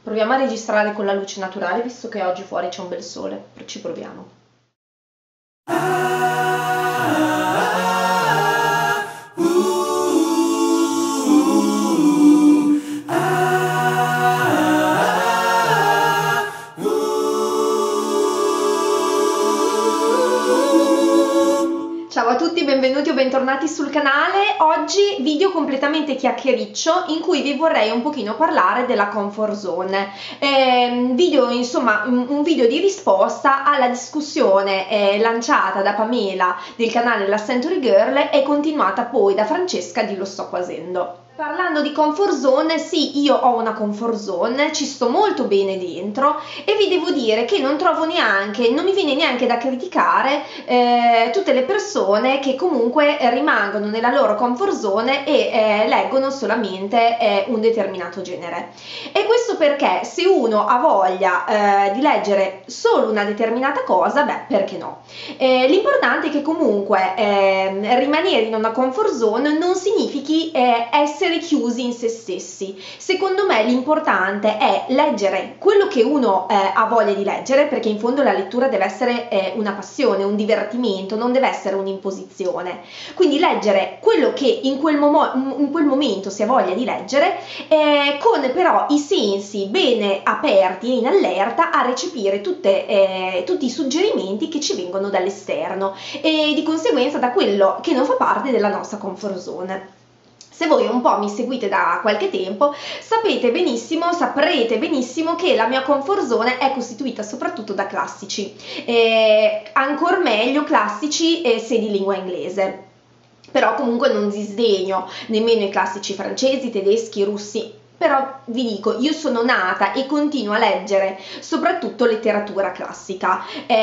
Proviamo a registrare con la luce naturale, visto che oggi fuori c'è un bel sole. Ci proviamo. Ciao a tutti, benvenuti o bentornati sul canale. Oggi video completamente chiacchiericcio in cui vi vorrei un pochino parlare della comfort zone. Video, insomma, un video di risposta alla discussione lanciata da Pamela del canale La Century Girl e continuata poi da Francesca di Lo sto quasendo. Parlando di comfort zone, sì, io ho una comfort zone, ci sto molto bene dentro e vi devo dire che non trovo neanche, non mi viene neanche da criticare tutte le persone che comunque rimangono nella loro comfort zone e leggono solamente un determinato genere. E questo perché se uno ha voglia di leggere solo una determinata cosa, beh, perché no? L'importante è che comunque rimanere in una comfort zone non significhi essere chiusi in se stessi. Secondo me l'importante è leggere quello che uno ha voglia di leggere, perché in fondo la lettura deve essere una passione, un divertimento, non deve essere un'imposizione. Quindi leggere quello che in quel momento si ha voglia di leggere, con però i sensi bene aperti e in allerta a recepire tutti i suggerimenti che ci vengono dall'esterno e di conseguenza da quello che non fa parte della nostra comfort zone. Se voi un po' mi seguite da qualche tempo, saprete benissimo che la mia comfort zone è costituita soprattutto da classici, ancor meglio classici se di lingua inglese. Però comunque non disdegno nemmeno i classici francesi, tedeschi, russi. Però vi dico, io sono nata e continuo a leggere soprattutto letteratura classica,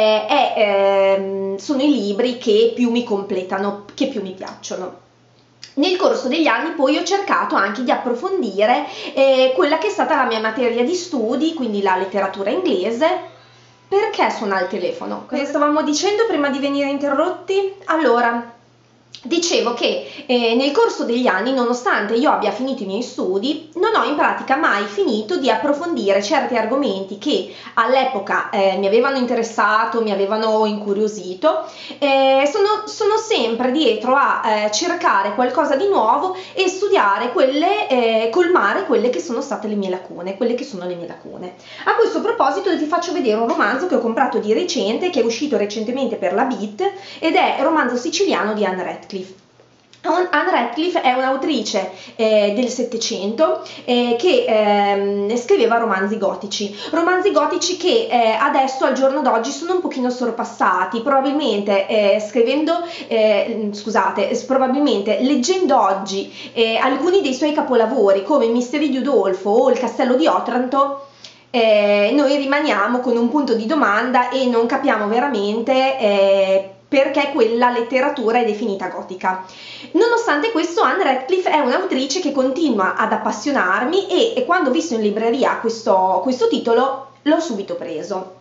sono i libri che più mi completano, che più mi piacciono. Nel corso degli anni poi ho cercato anche di approfondire quella che è stata la mia materia di studi, quindi la letteratura inglese. Perché suona il telefono? Cosa stavamo dicendo prima di venire interrotti? Allora, dicevo che nel corso degli anni, nonostante io abbia finito i miei studi, non ho in pratica mai finito di approfondire certi argomenti che all'epoca mi avevano interessato, mi avevano incuriosito. Sono sempre dietro a cercare qualcosa di nuovo e studiare colmare quelle che sono state le mie lacune, quelle che sono le mie lacune. A questo proposito ti faccio vedere un romanzo che ho comprato di recente, che è uscito recentemente per la Beat, ed è il romanzo siciliano di Anne Radcliffe. Anne Radcliffe è un'autrice del Settecento che scriveva romanzi gotici che adesso al giorno d'oggi sono un pochino sorpassati, probabilmente probabilmente leggendo oggi alcuni dei suoi capolavori come Misteri di Udolpho o Il Castello di Otranto, noi rimaniamo con un punto di domanda e non capiamo veramente perché quella letteratura è definita gotica. Nonostante questo, Anne Radcliffe è un'autrice che continua ad appassionarmi e quando ho visto in libreria questo titolo l'ho subito preso.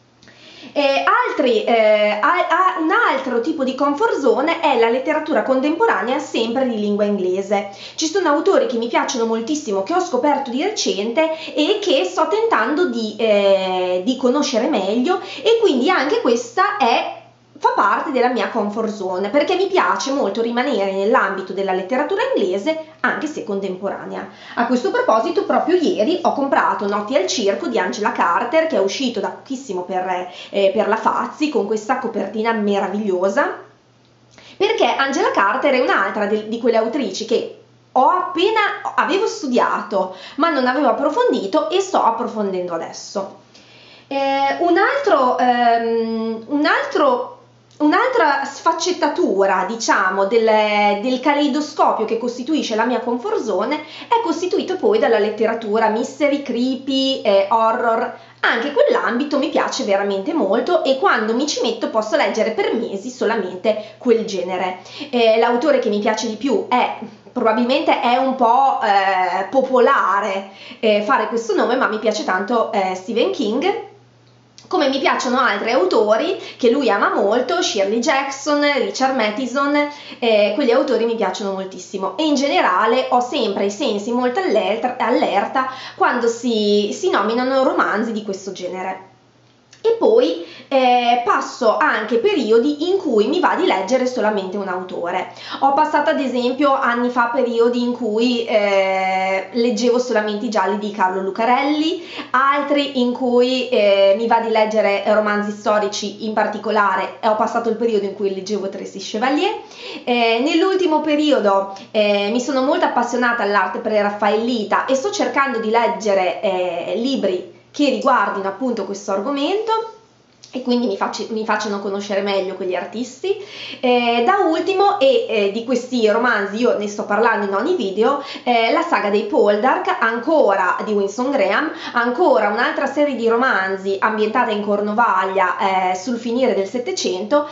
Un altro tipo di comfort zone è la letteratura contemporanea sempre di lingua inglese. Ci sono autori che mi piacciono moltissimo, che ho scoperto di recente e che sto tentando di conoscere meglio, e quindi anche questa fa parte della mia comfort zone, perché mi piace molto rimanere nell'ambito della letteratura inglese anche se contemporanea. A questo proposito, proprio ieri ho comprato Notti al circo di Angela Carter, che è uscito da pochissimo per la Fazzi, con questa copertina meravigliosa, perché Angela Carter è un'altra di quelle autrici che avevo studiato ma non avevo approfondito e sto approfondendo adesso. Un'altra sfaccettatura, diciamo, del caleidoscopio che costituisce la mia comfort zone è costituito poi dalla letteratura mystery, creepy, horror. Anche quell'ambito mi piace veramente molto e quando mi ci metto posso leggere per mesi solamente quel genere. L'autore che mi piace di più probabilmente è un po' popolare fare questo nome, ma mi piace tanto Stephen King. Come mi piacciono altri autori che lui ama molto, Shirley Jackson, Richard Matheson, quegli autori mi piacciono moltissimo, e in generale ho sempre i sensi molto allerta quando si nominano romanzi di questo genere. E poi passo anche periodi in cui mi va di leggere solamente un autore. Ho passato ad esempio anni fa periodi in cui leggevo solamente i gialli di Carlo Lucarelli, altri in cui mi va di leggere romanzi storici, in particolare ho passato il periodo in cui leggevo Tracy Chevalier. Nell'ultimo periodo mi sono molto appassionata all'arte preraffaellita e sto cercando di leggere libri che riguardino appunto questo argomento e quindi mi facciano conoscere meglio quegli artisti. Da ultimo, di questi romanzi io ne sto parlando in ogni video, la saga dei Poldark, ancora di Winston Graham, ancora un'altra serie di romanzi ambientata in Cornovaglia sul finire del Settecento,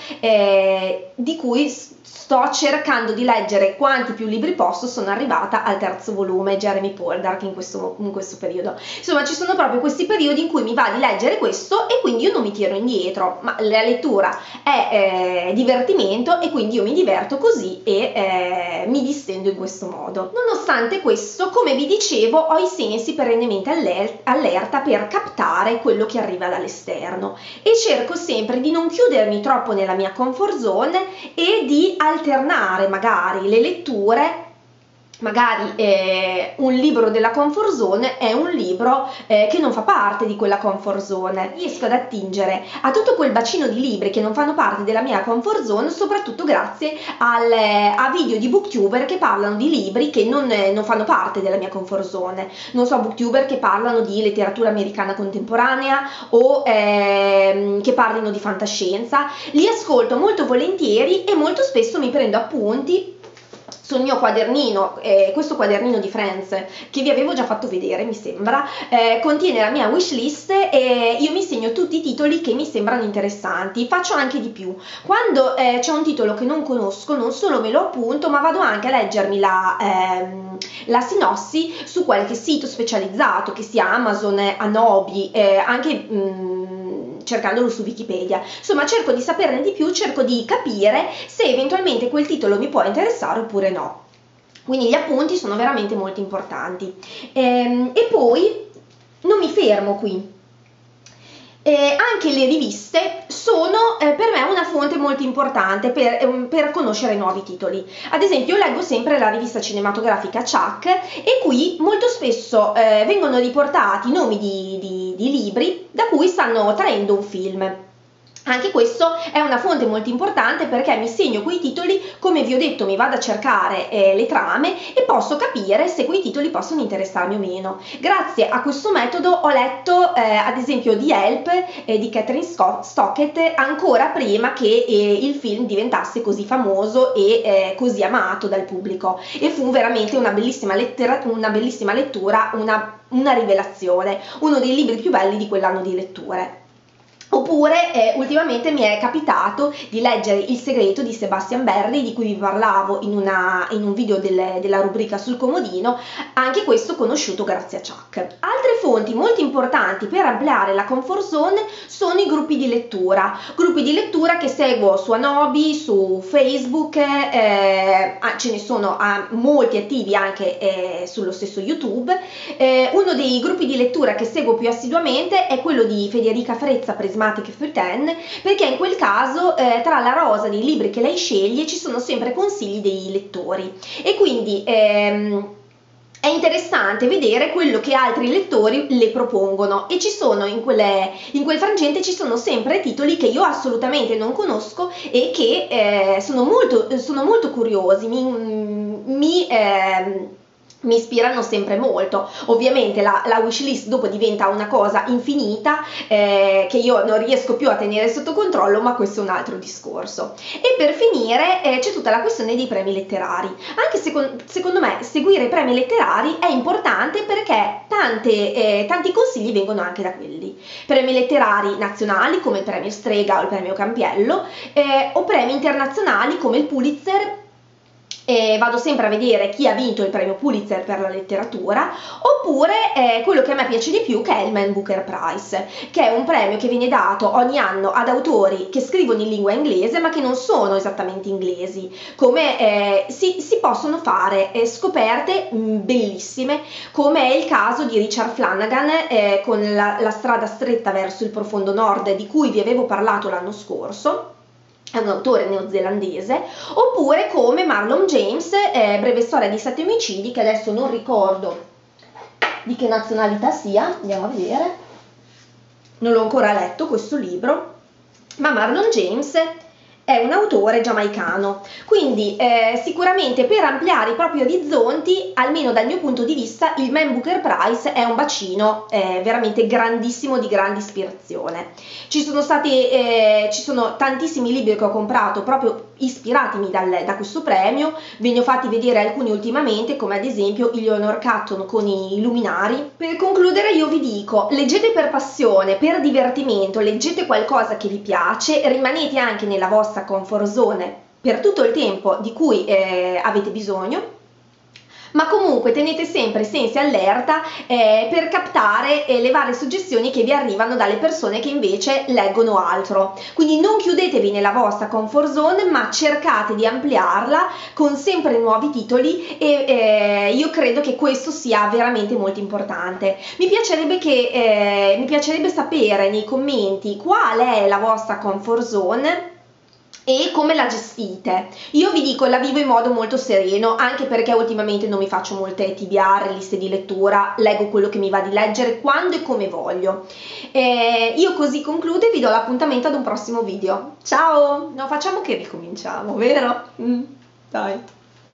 di cui sto cercando di leggere quanti più libri posso. Sono arrivata al terzo volume, Jeremy Poldark, in questo periodo. Insomma, ci sono proprio questi periodi in cui mi va di leggere questo e quindi io non mi tiro indietro, ma la lettura è divertimento e quindi io mi diverto così e mi distendo in questo modo. Nonostante questo, come vi dicevo, ho i sensi perennemente allerta per captare quello che arriva dall'esterno e cerco sempre di non chiudermi troppo nella mia comfort zone e di alternare magari le letture. Magari un libro della comfort zone è un libro che non fa parte di quella comfort zone. Riesco ad attingere a tutto quel bacino di libri che non fanno parte della mia comfort zone, soprattutto grazie a video di booktuber che parlano di libri che non fanno parte della mia comfort zone. Non so, booktuber che parlano di letteratura americana contemporanea o che parlino di fantascienza. Li ascolto molto volentieri e molto spesso mi prendo appunti sul mio quadernino. Questo quadernino di Friends che vi avevo già fatto vedere, mi sembra, contiene la mia wishlist e io mi segno tutti i titoli che mi sembrano interessanti. Faccio anche di più: quando c'è un titolo che non conosco, non solo me lo appunto, ma vado anche a leggermi la sinossi su qualche sito specializzato, che sia Amazon, Anobi, anche cercandolo su Wikipedia. Insomma, cerco di saperne di più, cerco di capire se eventualmente quel titolo mi può interessare oppure no. Quindi gli appunti sono veramente molto importanti. E poi non mi fermo qui. Anche le riviste sono per me una fonte molto importante per conoscere nuovi titoli. Ad esempio, io leggo sempre la rivista cinematografica Chuck e qui molto spesso vengono riportati nomi di libri da cui stanno traendo un film. Anche questo è una fonte molto importante perché mi segno quei titoli, come vi ho detto, mi vado a cercare le trame e posso capire se quei titoli possono interessarmi o meno. Grazie a questo metodo ho letto ad esempio The Help di Catherine Stockett ancora prima che il film diventasse così famoso e così amato dal pubblico, e fu veramente una bellissima lettura, una rivelazione, uno dei libri più belli di quell'anno di letture. Oppure ultimamente mi è capitato di leggere Il segreto di Sebastian Barry, di cui vi parlavo in un video della rubrica sul comodino, anche questo conosciuto grazie a Chuck. Altre fonti molto importanti per ampliare la comfort zone sono i gruppi di lettura che seguo su Anobi, su Facebook, ce ne sono molti attivi anche sullo stesso YouTube. Uno dei gruppi di lettura che seguo più assiduamente è quello di Federica Frezza, Prismatic Feuilleton, perché in quel caso tra la rosa dei libri che lei sceglie ci sono sempre consigli dei lettori e quindi è interessante vedere quello che altri lettori le propongono, e ci sono in quel frangente ci sono sempre titoli che io assolutamente non conosco e che sono molto curiosi, mi ispirano sempre molto. Ovviamente la wishlist dopo diventa una cosa infinita che io non riesco più a tenere sotto controllo, ma questo è un altro discorso. E per finire c'è tutta la questione dei premi letterari. Anche secondo me seguire i premi letterari è importante perché tanti consigli vengono anche da quelli. Premi letterari nazionali come il premio Strega o il premio Campiello, o premi internazionali come il Pulitzer vado sempre a vedere chi ha vinto il premio Pulitzer per la letteratura, oppure quello che a me piace di più, che è il Man Booker Prize, che è un premio che viene dato ogni anno ad autori che scrivono in lingua inglese ma che non sono esattamente inglesi, come si possono fare scoperte bellissime, come è il caso di Richard Flanagan con la strada stretta verso il profondo nord, di cui vi avevo parlato l'anno scorso. È un autore neozelandese, oppure come Marlon James, Breve storia di 7 omicidi, che adesso non ricordo di che nazionalità sia, andiamo a vedere, non l'ho ancora letto questo libro, ma Marlon James è un autore giamaicano, quindi sicuramente per ampliare i propri orizzonti, almeno dal mio punto di vista, il Man Booker Prize è un bacino veramente grandissimo, di grande ispirazione. Ci sono tantissimi libri che ho comprato proprio ispiratimi da questo premio, ve ne ho fatti vedere alcuni ultimamente, come ad esempio Eleanor Catton con i Luminari. Per concludere io vi dico, leggete per passione, per divertimento, leggete qualcosa che vi piace, rimanete anche nella vostra comfort zone per tutto il tempo di cui avete bisogno, ma comunque tenete sempre i sensi allerta per captare le varie suggestioni che vi arrivano dalle persone che invece leggono altro. Quindi non chiudetevi nella vostra comfort zone, ma cercate di ampliarla con sempre nuovi titoli, e io credo che questo sia veramente molto importante. Mi piacerebbe sapere nei commenti qual è la vostra comfort zone e come la gestite. Io vi dico, la vivo in modo molto sereno, anche perché ultimamente non mi faccio molte TBR, liste di lettura, leggo quello che mi va di leggere quando e come voglio. Io così concludo e vi do l'appuntamento ad un prossimo video. Ciao! No, facciamo che ricominciamo, vero? Dai.